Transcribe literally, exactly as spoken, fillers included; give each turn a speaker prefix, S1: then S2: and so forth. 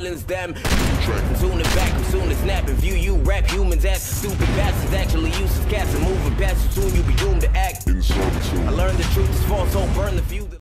S1: silence them. And soon as back, soon as snap and view you rap humans as stupid bastards. Actually useless cats and moving past you. Soon you be doomed to act. I learned the truth is false, so burn the few.